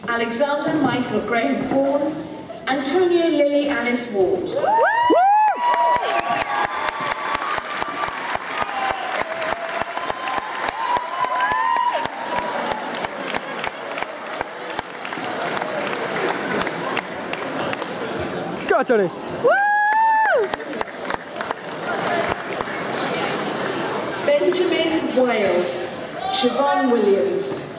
Alexander Michael Graham Vaughan, Antonia Lily Alice Ward. Go on, Tony. Benjamin Wales, Siobhan Williams.